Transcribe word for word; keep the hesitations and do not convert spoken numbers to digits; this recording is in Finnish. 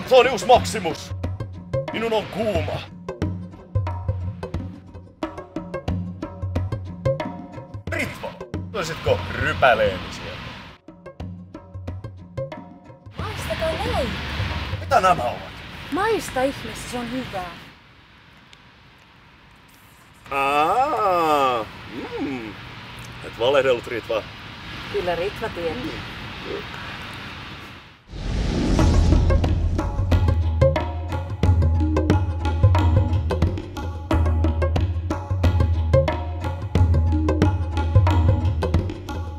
Se on uusi maksimus. Minun on kuuma. Ritva, toisitko rypäleeni sieltä? Maistakaa näin. Mitä nämä ovat? Maista ihmeessä, se on hyvää. Aa, mm. Et valehdellut, Ritva. Kyllä Ritva tietää.